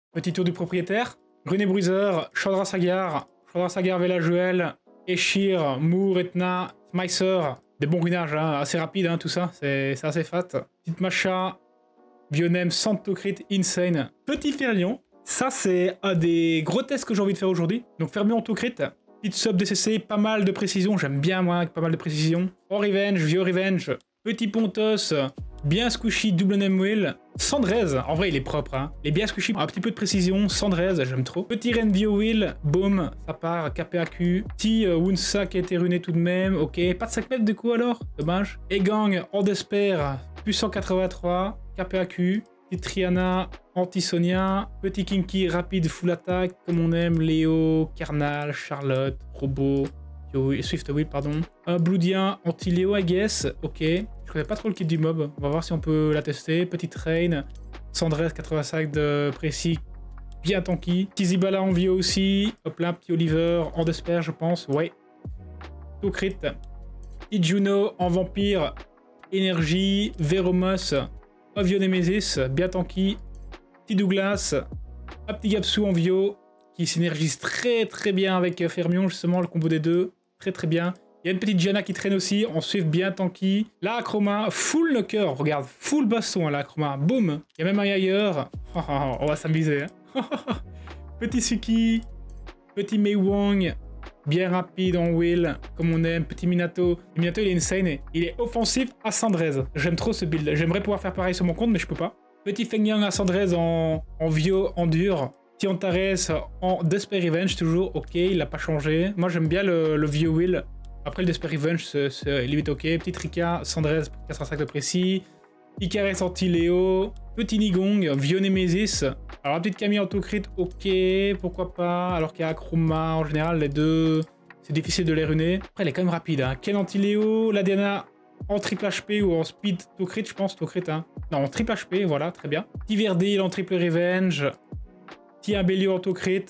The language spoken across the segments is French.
Petit tour du propriétaire. Grunet Bruiser, Chandra Sagar, Velajuel, Eshir, Moore, Etna, Smicer. Des bons ruinages, hein, assez rapides, hein, tout ça. C'est assez fat. Petite Macha, Bionem, Santocrit, Insane. Petit Ferlion. Ça, c'est un des gros tests que j'ai envie de faire aujourd'hui. Donc, Fermion Autocrit. Petite sub DCC, pas mal de précision. J'aime bien, moi, avec pas mal de précision. En Revenge, Vieux Revenge. Petit Pontos. Bien squishy, double name wheel. Sandrez, en vrai il est propre, hein. Il est bien squishy, un petit peu de précision. Sandrez, j'aime trop. Petit Renvio wheel, boom, ça part, KPAQ. Petit Wunsa qui a été ruiné tout de même, ok. Pas de 5 mètres du coup alors, dommage. Egang, en despair, plus 183, KPAQ. Petit Triana, anti-Sonia. Petit Kinky, rapide, full attaque, comme on aime. Léo, Carnal, Charlotte, Robot. Swift Wheel, pardon. Un Bloodien, anti-Léo, I guess. Ok. Je connais pas trop le kit du mob. On va voir si on peut la tester. Petite Rain. Sandrez, 85 de précis. Bien tanky. Tizibala en Vio aussi. Hop là, petit Oliver. En Despair, je pense. Ouais. Tout crit. Petit Juno en Vampire. Énergie. Veromos. Ovio Nemesis. Bien tanky. Petit Douglas. Un petit Gapsou en Vio. Qui synergise très bien avec Fermion, justement, le combo des deux. Très bien. Il y a une petite Gianna qui traîne aussi, on suit bien tanky. La Acroma, full knocker, regarde, full baston la Acroma, boum. Il y a même un ailleurs. On va s'amuser. Hein. Petit Suki, petit Mei Wong, bien rapide en wheel, comme on aime. Petit Minato. Le Minato il est insane, il est offensif à Sandrez. J'aime trop ce build, j'aimerais pouvoir faire pareil sur mon compte, mais je peux pas. Petit Feng Yang à Sandrez en Vio, en dur. Petit Antares en Despair Revenge, toujours ok, il n'a pas changé. Moi j'aime bien le Vio wheel. Après le Despair Revenge, c'est limite ok. Petit Rika, Sandrez, 85 de précis. Icaris anti-Léo. Petit Nigong, Vieux Nemesis. Alors la petite Camille Autocrit, ok, pourquoi pas. Alors qu'il y a Akroma, en général, les deux, c'est difficile de les ruiner. Après, elle est quand même rapide. Hein. Ken anti-Léo, la Diana en triple HP ou en speed Autocrit, je pense, Autocrit. Hein. Non, en triple HP, voilà, très bien. Petit Verdil en triple Revenge. Petit Abelio Autocrit.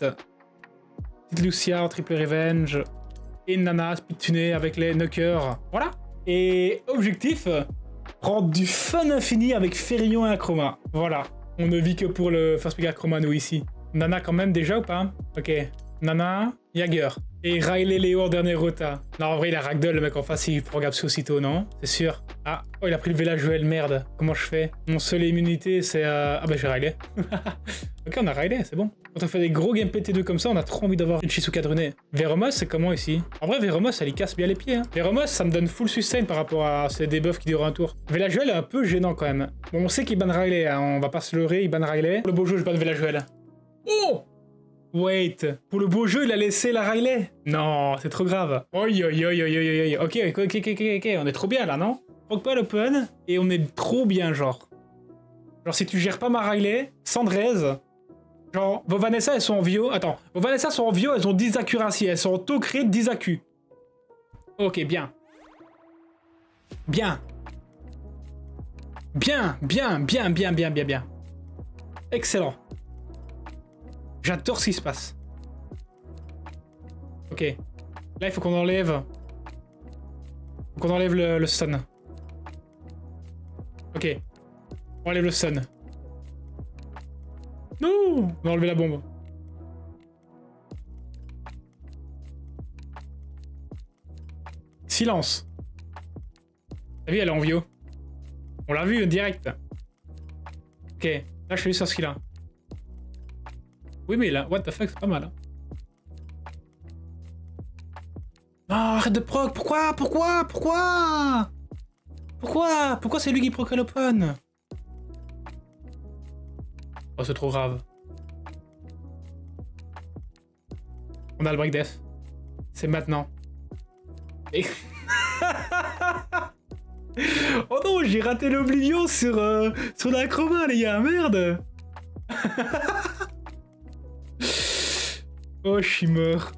Petite Lucia en triple Revenge. Et Nana speedtuné avec les knockers. Voilà. Et objectif, prendre du fun infini avec Ferrion et Acroma. Voilà. On ne vit que pour le first pick Acroma, nous, ici. Nana quand même déjà ou pas? Ok. Nana, Jagger. Et Riley Léo en dernier rota. Non, en vrai, il a ragdoll, le mec en face, il prend Gapsou aussitôt, non? C'est sûr. Ah, oh, il a pris le Velajuel, merde. Comment je fais? Mon seul immunité, c'est... Ah bah, j'ai Riley. Ok, on a Riley, c'est bon. Quand on fait des gros gameplay T2 comme ça, on a trop envie d'avoir une Shizuka drunée. Veromos, c'est comment ici? En vrai, Veromos, elle y casse bien les pieds. Hein. Veromos, ça me donne full sustain par rapport à ces debuffs qui durent un tour. Velajuel est un peu gênant quand même. Bon, on sait qu'il ban Riley, hein. On va pas se leurrer, il ban Riley. Pour le beau jeu, je ban Velajuel. Oh! Wait, pour le beau jeu, il a laissé la Riley? Non, c'est trop grave. Oi, ok, on est trop bien là, non? Proc pas l'open, et on est trop bien, genre. Genre, si tu gères pas ma Riley, Sandrez, genre, vos Vanessa, elles sont en Vio. Attends, vos Vanessa sont en Vio, elles ont 10 accuracy, elles sont en Autocrit 10 accu. Ok, bien. Bien. Bien. Excellent. J'adore ce qui se passe. Ok. Là, il faut qu'on enlève... Faut qu'on enlève le stun. Ok. On enlève le stun. Non! On va enlever la bombe. Silence. T'as vu, elle est en Vio. On l'a vu direct. Ok. Là, je fais juste ce skill là. Oui, mais là, what the fuck, c'est pas mal. Hein. Non, arrête de proc. Pourquoi c'est lui qui proc à l'open? Oh, c'est trop grave. On a le break def. C'est maintenant. Et... oh non, j'ai raté l'oblivion sur la chroma, les gars, merde. Oh, je suis mort.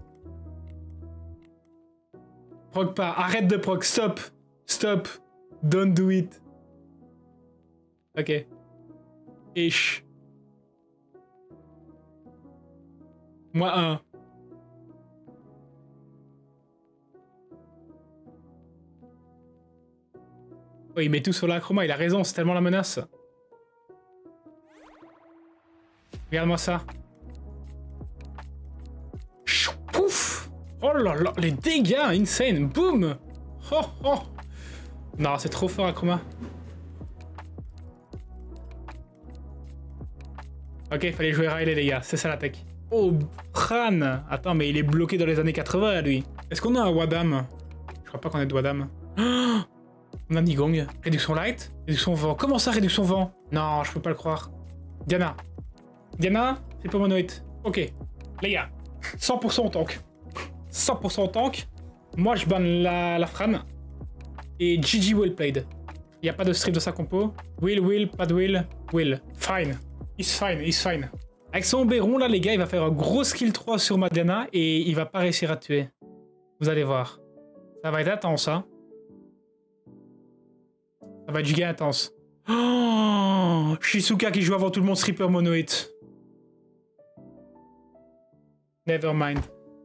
Proc pas, arrête de proc, stop. Stop. Don't do it. Ok. Ish. Moi 1. Oh, il met tout sur la chroma, il a raison, c'est tellement la menace. Regarde-moi ça. Pouf. Oh là là, les dégâts, insane. Boum. Oh oh. Non, c'est trop fort, Akroma. Ok, il fallait jouer Riley, les gars. C'est ça la tech. Oh, crâne. Attends, mais il est bloqué dans les années 80, lui. Est-ce qu'on a un Wadam? Je crois pas qu'on ait de Wadam. Oh, on a Nigong. Réduction light. Réduction vent. Comment ça, réduction vent? Non, je peux pas le croire. Diana. Diana, c'est pas monoïde. Ok. Les gars, 100% en tank. 100% en tank. Moi, je banne la Fran. Et GG well played. Il n'y a pas de strip de sa compo. Will, pas de will. Fine. He's fine. Avec son Béron, là, les gars, il va faire un gros skill 3 sur ma Diana et il va pas réussir à tuer. Vous allez voir. Ça va être intense, hein. Ça va être giga intense. Oh, Shizuka qui joue avant tout le monde stripper mono-hit. Never mind.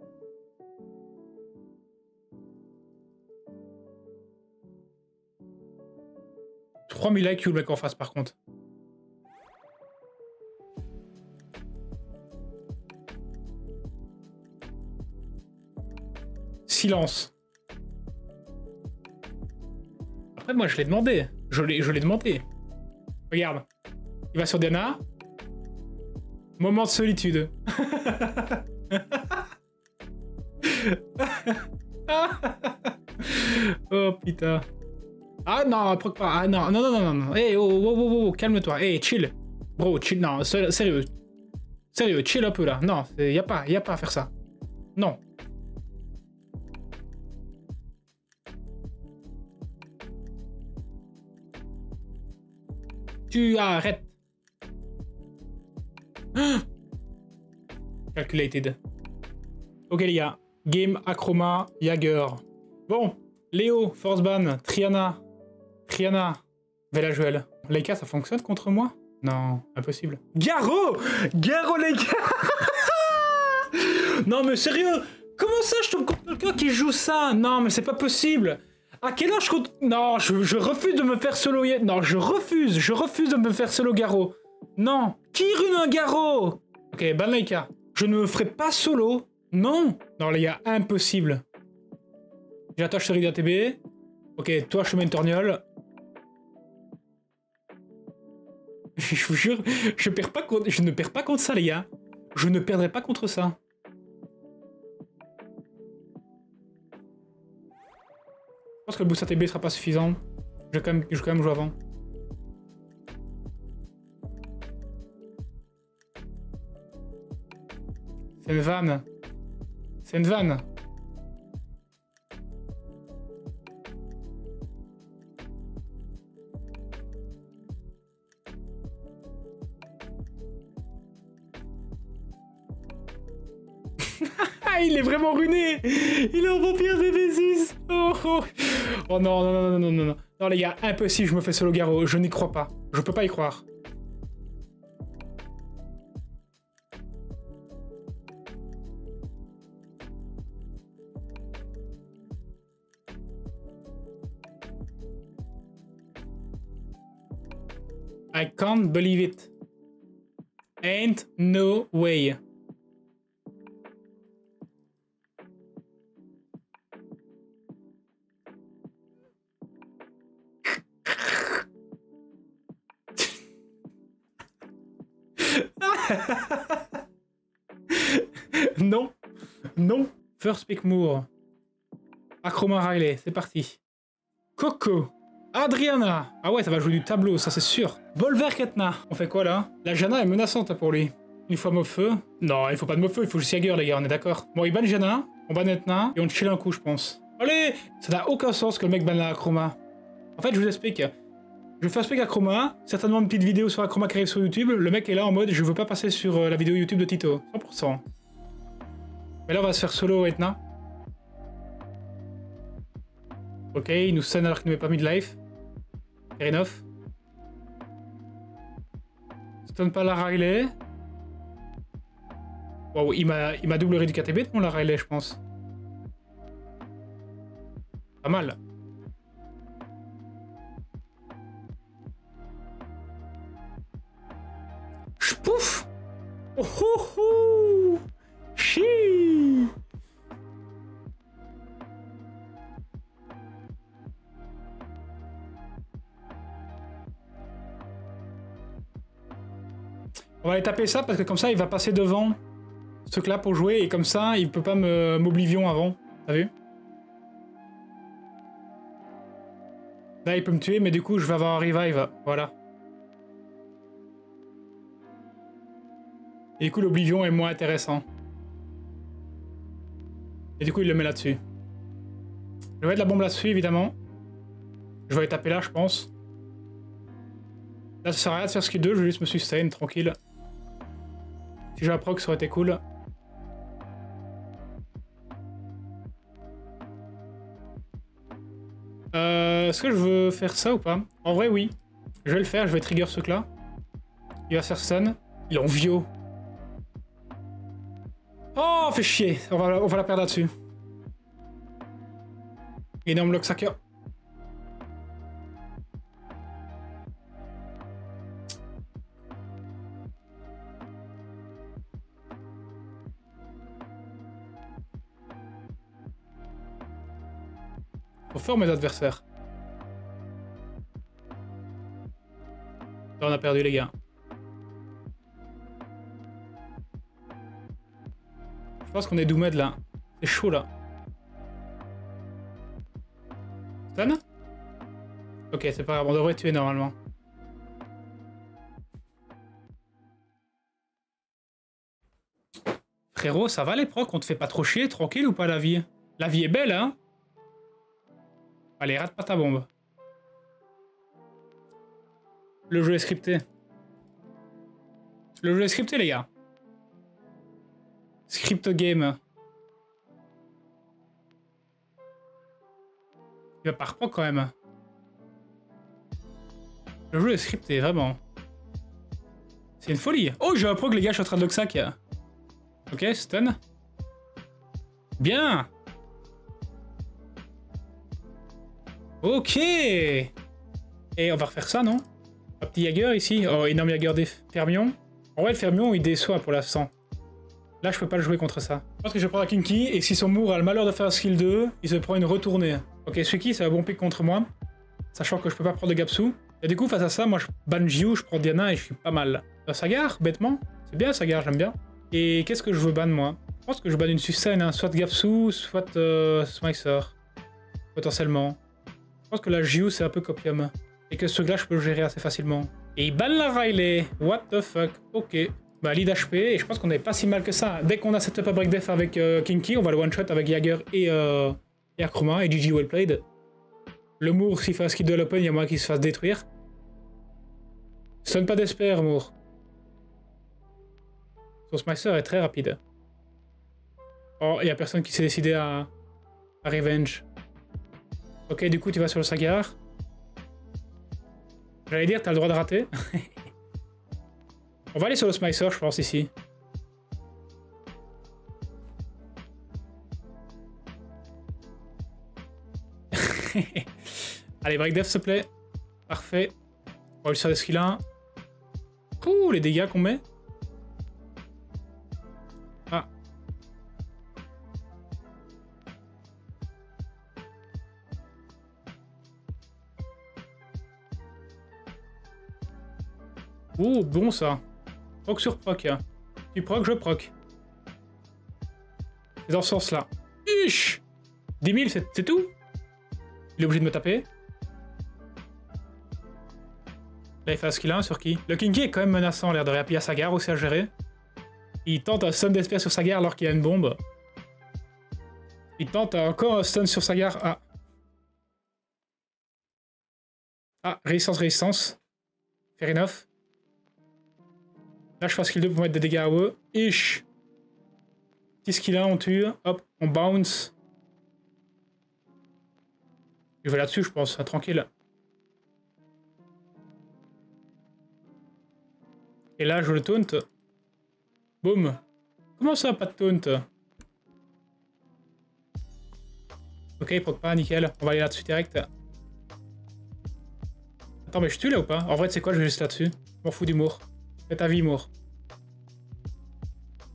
« 3000 IQ le mec en face par contre. Silence. Après moi je l'ai demandé. Je l'ai demandé. Regarde. Il va sur Diana. Moment de solitude. Oh putain. Ah non, proc pas. Ah non, non. Hey, oh, calme-toi. Hey, chill. Bro, chill. Non, sérieux. Sérieux, chill un peu là. Non, y a pas à faire ça. Non. Tu arrêtes. Calculated. Ok les gars. Game Akroma Jagger. Bon. Léo, Force Ban, Triana, Velajuel. Leica, ça fonctionne contre moi? Non, impossible. Garo, les gars. Non mais sérieux, comment ça je tombe contre quelqu'un qui joue ça? Non mais c'est pas possible. À quel âge je compte? Non, je refuse de me faire solo. Non, je refuse de me faire solo Garo. Non, qui rune un Garo? Ok, ban Leica. Je ne me ferai pas solo. Non. Non les gars, impossible. J'attache Série d'ATB. Ok, toi, je te mets une torgnole. Je vous jure, je ne perds pas contre ça, les gars. Je ne perdrai pas contre ça. Je pense que le boost ATB sera pas suffisant. Je vais quand même jouer avant. C'est une vanne. C'est une vanne. Il est vraiment ruiné. Il est en vampire des V6. Oh non. Non les gars, impossible, je me fais solo Garo. Je n'y crois pas. Je peux pas y croire. I can't believe it. Ain't no way. Non. First pick Moore. Akroma Riley, c'est parti. Coco. Adriana. Ah ouais, ça va jouer du tableau, ça c'est sûr. Bolver Ketna. On fait quoi là? La Jana est menaçante pour lui. Une fois mauve feu. Non, il faut pas de mauve feu, il faut juste Jagger les gars, on est d'accord. Bon, il ban Jana, on ban Etna et on chill un coup, je pense. Allez! Ça n'a aucun sens que le mec banne la Akroma. En fait, je vous explique. Je fais expliquer Akroma, certainement une petite vidéo sur Akroma qui arrive sur YouTube. Le mec est là en mode je veux pas passer sur la vidéo YouTube de Tito. 100%. Mais là, on va se faire solo Etna. Ok, il nous scène alors qu'il ne m'est pas mis de life. Fair enough. Stun pas la Riley. Wow, il m'a double du KTB de mon la Riley, je pense. Pas mal. Pouf. Wouhou! Chi! On va aller taper ça parce que comme ça il va passer devant ce truc là pour jouer et comme ça il peut pas m'oblivion avant. T'as vu? Là il peut me tuer mais du coup je vais avoir un revive. Voilà. Et du coup l'oblivion est moins intéressant. Et du coup il le met là-dessus. Je vais mettre la bombe là-dessus évidemment. Je vais aller taper là je pense. Là ça sert à rien de faire skill 2, je vais juste me sustain tranquille. Si j'ai un proc ça aurait été cool. Est-ce que je veux faire ça ou pas? En vrai oui. Je vais le faire, je vais trigger ce truc là. Il va se faire stun. Il est en vio. Oh, fait chier. On va la perdre là-dessus. Énorme lock sacker. Faut faire mes adversaires. Là, on a perdu les gars. Je pense qu'on est doomed là. C'est chaud là. Stun? Ok, c'est pas grave, on devrait tuer normalement. Frérot, ça va les procs? On te fait pas trop chier, tranquille ou pas la vie? La vie est belle, hein? Allez, rate pas ta bombe. Le jeu est scripté. Le jeu est scripté, les gars. Script game. Il va par proc quand même. Le jeu est scripté, vraiment. C'est une folie. Oh, j'ai un proc, les gars, je suis en train de locksack. Ok, stun. Bien. Ok. Et on va refaire ça, non? Un petit Jagger ici. Oh, énorme Jagger des Fermions. En vrai, le Fermion, il déçoit pour l'instant. Là, je peux pas le jouer contre ça. Je pense que je vais prendre la Kinky, et si son Moore a le malheur de faire un skill 2, il se prend une retournée. Ok, Suki, c'est un bon pick contre moi. Sachant que je peux pas prendre de Gapsu. Et du coup, face à ça, moi, je ban Jiu, je prends Diana, et je suis pas mal. Sagar, bêtement. C'est bien, Sagar, j'aime bien. Et qu'est-ce que je veux ban, moi? Je pense que je ban une sustain, hein. Soit Gapsu, soit Smicer. Potentiellement. Je pense que la Jiu, c'est un peu copium. Et que ce truc-là, je peux le gérer assez facilement. Et il ban la Riley. What the fuck? Ok. Bah, lead HP, et je pense qu'on n'est pas si mal que ça. Dès qu'on a cette up à break def avec Kinky, on va le one-shot avec Jagger et Akroma, et GG well played. Le Moore, s'il fait un skill de l'open, il y a moyen qu'il se fasse détruire. Stun pas d'espère, Moore. Son Smicer est très rapide. Oh, il y a personne qui s'est décidé à Revenge. Ok, du coup, tu vas sur le Sagar. J'allais dire, t'as le droit de rater. On va aller sur le Smicer, je pense, ici. Allez, break def, s'il te plaît. Parfait. On va lui faire des skills 1. Ouh, les dégâts qu'on met. Ah. Ouh, bon ça. Proc sur proc. Tu proc, je proc. C'est dans ce sens-là. Ish 10 000, c'est tout? Il est obligé de me taper. Là, il fait un skill 1 sur qui? Le Kinky est quand même menaçant, l'air de rien. Puis il y a Sagar aussi à gérer. Il tente un stun d'espère sur Sagar alors qu'il y a une bombe. Il tente encore un stun sur Sagar. Ah. Ah, résistance. Fair enough. Là, je fais un skill 2 pour mettre des dégâts à eux. Ish. Petit skill 1, on tue. Hop, on bounce. Je vais là-dessus, je pense. Tranquille. Et là, je le taunt. Boum. Comment ça, pas de taunt? Ok, il proc pas, nickel. On va aller là-dessus direct. Attends, mais je tue là ou pas? En vrai, tu sais quoi, je vais juste là-dessus. Je m'en fous d'humour. Fais ta vie, Moore.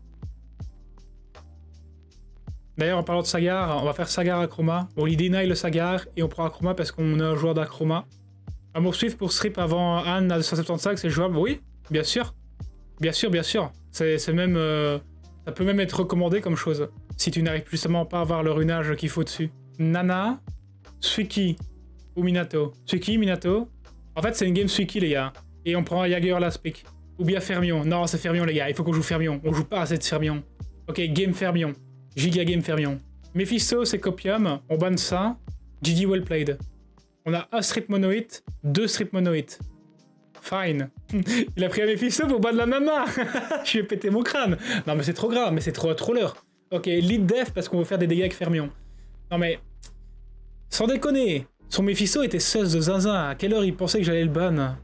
D'ailleurs, en parlant de Sagar, on va faire Sagar Acroma. Bon, il deny le Sagar et on prend Acroma parce qu'on est un joueur d'Acroma. Amour Swift pour strip avant Anne à 275, c'est jouable? Oui, bien sûr. Bien sûr, bien sûr. C'est même... ça peut même être recommandé comme chose. Si tu n'arrives justement pas à avoir le runage qu'il faut dessus. Nana, Suiki ou Minato. Suiki, Minato. En fait, c'est une game Suiki, les gars. Et on prend Jagger Last Pick. Ou bien Fermion. Non, c'est Fermion, les gars. Il faut qu'on joue Fermion. On joue pas assez de Fermion. Ok, game Fermion. Giga game Fermion. Mephisto, c'est Copium. On banne ça. GG well played. On a un strip monoïte, 2 strip monoïtes. Fine. Il a pris un Mephisto pour ban la nana. Je vais péter mon crâne. Non, mais c'est trop grave. Mais c'est trop l'heure. Ok, lead def parce qu'on veut faire des dégâts avec Fermion. Non, mais... sans déconner. Son Mephisto était sus de zinzin. À quelle heure il pensait que j'allais le ban?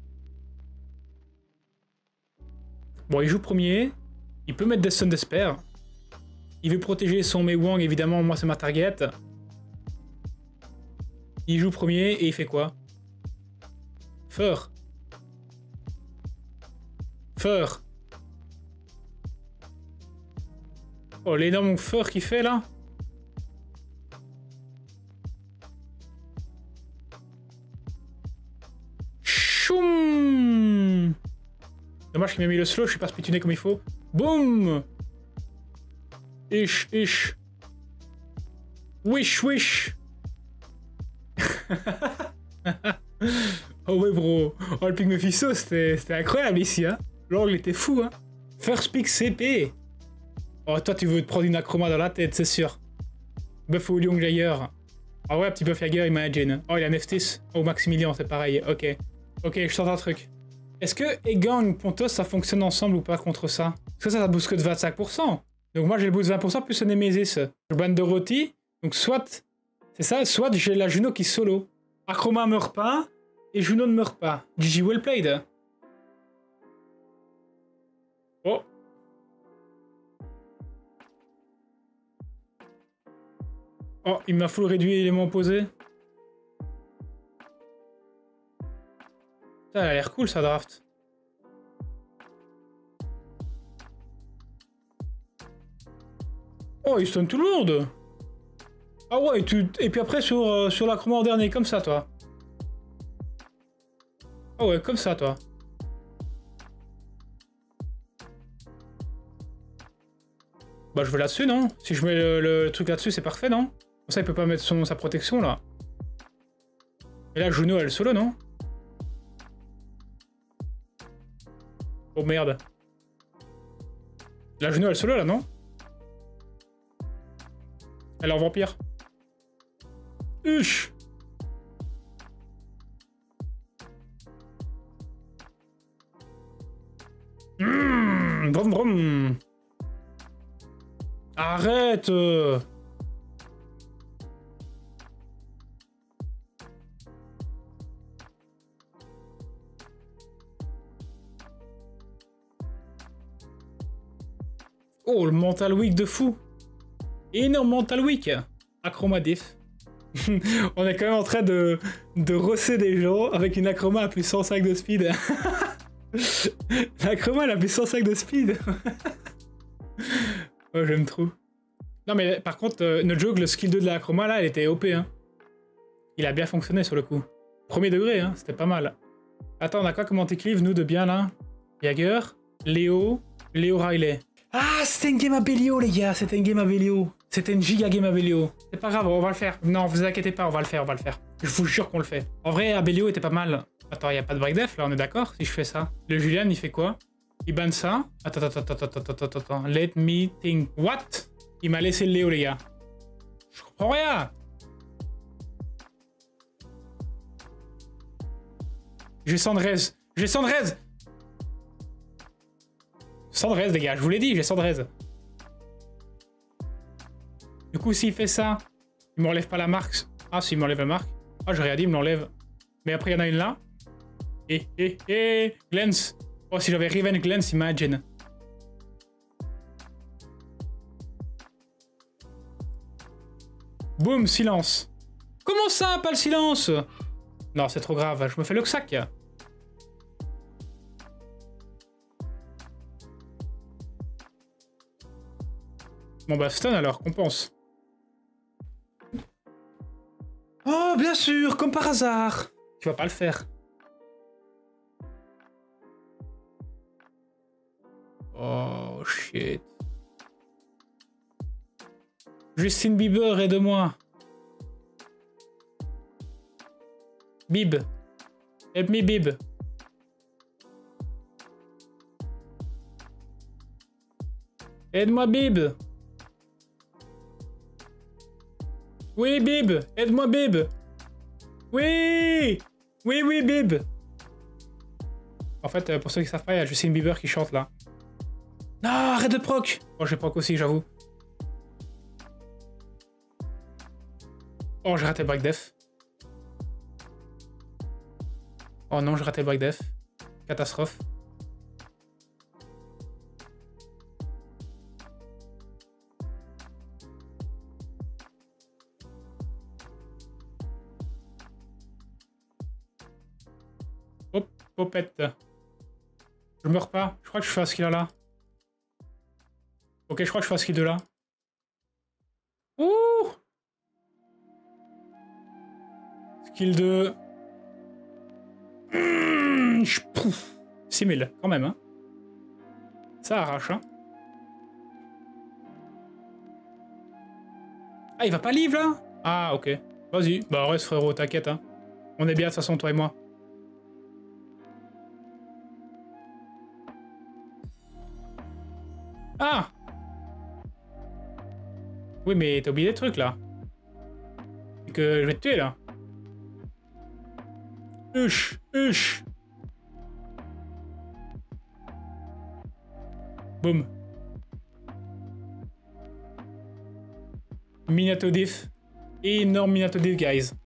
Bon, il joue premier. Il peut mettre des Sun d'Esper. Il veut protéger son Mei Wang, évidemment, moi c'est ma target. Il joue premier et il fait quoi? Feur. Feur. Oh, l'énorme feur qu'il fait là. Choum. Dommage qu'il m'a mis le slow, je suis pas spituné comme il faut. Boum. Ish, ish. Wish, wish. Oh ouais, bro. Oh, le pick Mephisto, c'était incroyable ici, hein. L'angle était fou, hein. First pick CP. Oh, toi, tu veux te prendre une acroma dans la tête, c'est sûr. Buff ou Young Jaeger. Ah ouais, petit Buff Jaeger, imagine. Oh, il a Neftis. Oh, Maximilian, c'est pareil. Ok. Ok, je tente un truc. Est-ce que Egang, Pontos, ça fonctionne ensemble ou pas contre ça? Parce que ça booste que de 25%. Donc moi j'ai le boost 20% plus un Nemesis. Je banne Dorothy. Donc soit, c'est ça, soit j'ai la Juno qui solo. Acroma meurt pas et Juno ne meurt pas. GG well played. Oh. Oh, il m'a full réduit élément opposé. Ça a l'air cool ça draft. Oh, il stun tout le monde. Ah ouais, et puis après sur l'acroma en dernier, comme ça, toi. Ah ouais, comme ça, toi. Bah, je vais là-dessus, non? Si je mets le truc là-dessus, c'est parfait, non? Comme ça, il peut pas mettre sa protection, là. Et là, Juno, elle solo, non? Oh, merde. La Juno, elle solo, là, non? Elle est en vampire. Uch. Brum brum. Arrête. Oh, le mental weak de fou. Énorme mental weak. Acroma diff. On est quand même en train de rosser des gens avec une acroma à plus 105 de speed. L'acroma elle a plus 105 de speed. Oh, j'aime trop. Non mais par contre, no joke, le skill 2 de l'acroma là, elle était OP. Hein. Il a bien fonctionné sur le coup. Premier degré, hein, c'était pas mal. Attends, on a quoi comme anti-cleave nous de bien là? Jagger, Léo Riley. Ah, c'était une game à Bélio, les gars. C'était une game à Bélio. C'était une giga game à Bélio. C'est pas grave, on va le faire. Non, vous inquiétez pas, on va le faire, Je vous jure qu'on le fait. En vrai, Abelio était pas mal. Attends, il a pas de break def là, on est d'accord si je fais ça? Le Julian, il fait quoi? Il banne ça. Attends. Let me think. What? Il m'a laissé le Léo, les gars. Je comprends rien. J'ai Sandrez. Sandrez, les gars, je vous l'ai dit, j'ai Sandrez. Du coup, s'il fait ça, il m'enlève pas la marque. Ah, s'il m'enlève la marque. Ah, j'ai rien dit, il me l'enlève. Mais après, il y en a une là. Glance. Oh, si j'avais Riven Glance, imagine. Boum, silence. Comment ça, pas le silence? Non, c'est trop grave, je me fais le sac. Bon bah stun alors, compense. Oh bien sûr, comme par hasard. Tu vas pas le faire. Oh shit. Justin Bieber, aide-moi. Bib. Help me Bib. Aide-moi Bib. Oui Bib. Aide-moi Bib. Oui. Oui oui Bib. En fait, pour ceux qui savent pas, il y a Justin Bieber qui chante là. Non, arrête de proc. Oh, j'ai proc aussi, j'avoue. Oh, j'ai raté le break def. Oh non, j'ai raté le break def. Catastrophe. Hop, popette. Je meurs pas. Je crois que je fais un skill là. Ok, je crois que je fais un skill de là. Ouh! Skill de... 6000, quand même, hein. Ça arrache, hein. Ah, il va pas livre, là? Ah, ok. Vas-y. Bah, reste, frérot, t'inquiète, hein. On est bien, de toute façon, toi et moi. Ah! Oui, mais t'as oublié des trucs, là. C'est que je vais te tuer, là. Huch, huch. Boum. Minato diff. Énorme Minato diff, guys.